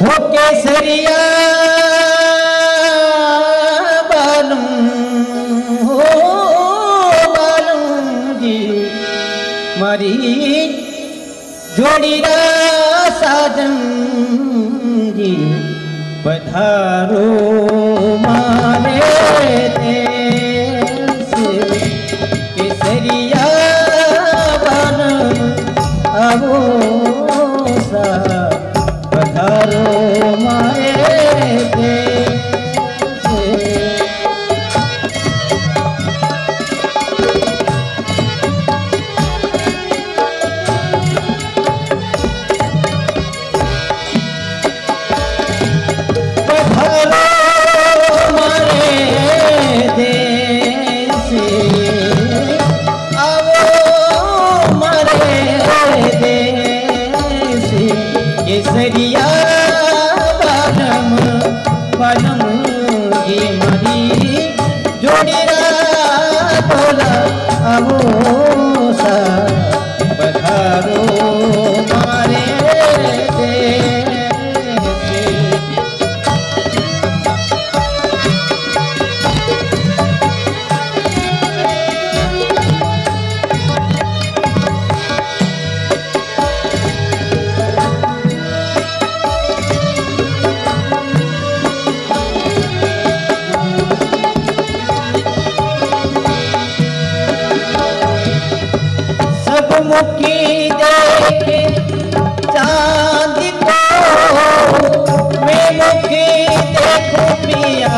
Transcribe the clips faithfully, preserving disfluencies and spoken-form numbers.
हो केसरिया बालूं हो बालूं जी मारी जोड़ीरा साजन जी पधारो मारे देश केसरिया बालूं आवो सा पधारो मारे देश केसरिया बालम बालम ये मारी जोड़ीरा तोला आवो सा पधारो मारे मुखी देखे चांद को मैं मुखी देखूं पिया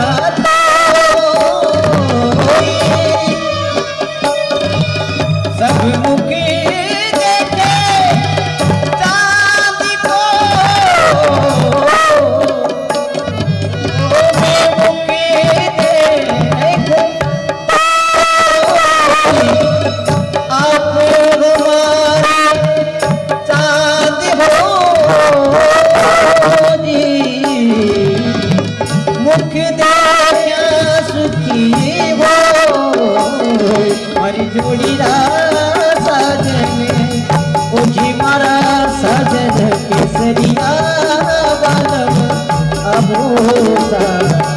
सब मुखी देखे चांद को मैं मुखी देखूं आप मुख देखा सुखी हो हमारी जोड़ीरा साजन ओझी मारा साजन केसरिया बालम अबोसा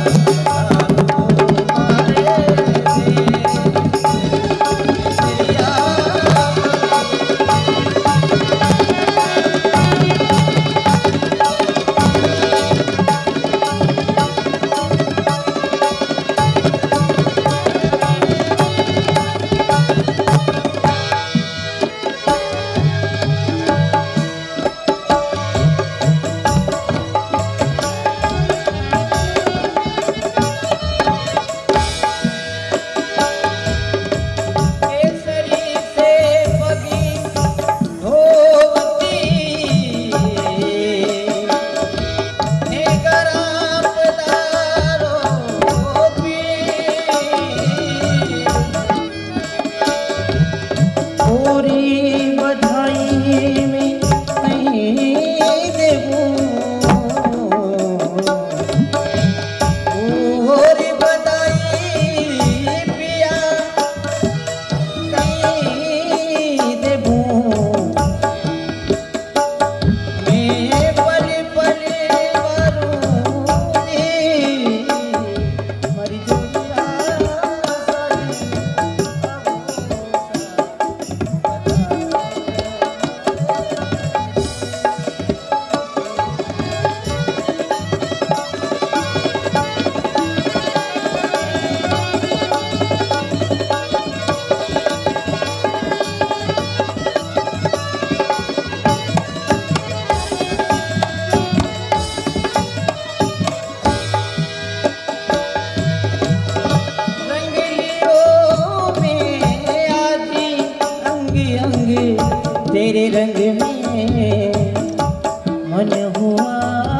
तेरे रंग में मन हुआ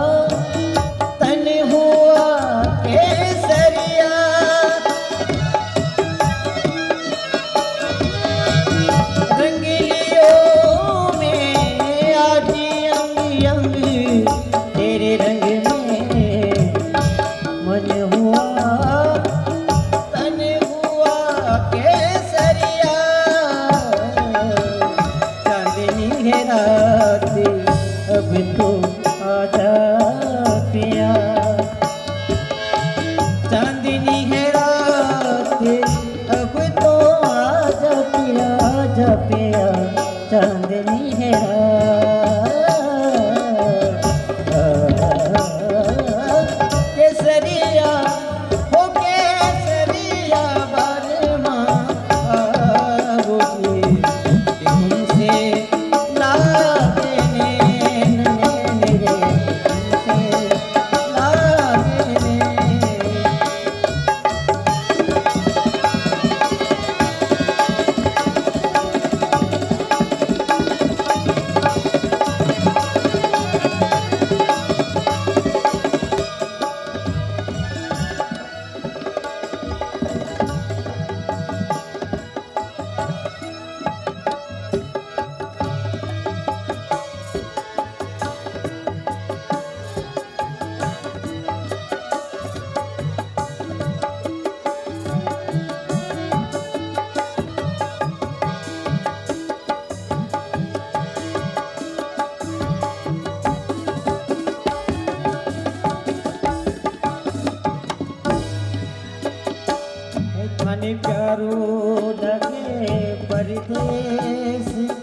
तन हुआ केसरिया रंगलियों में आजी अंग अंग तेरे रंग में मन हुआ तन हुआ केसरिया रात अब तो आजा पिया चांदनी है केसरिया हो केसरिया बारमा बाबूजी तुमसे लागे नैन नैन रे तुमसे लागे नैन। प्यारो लगे परदेस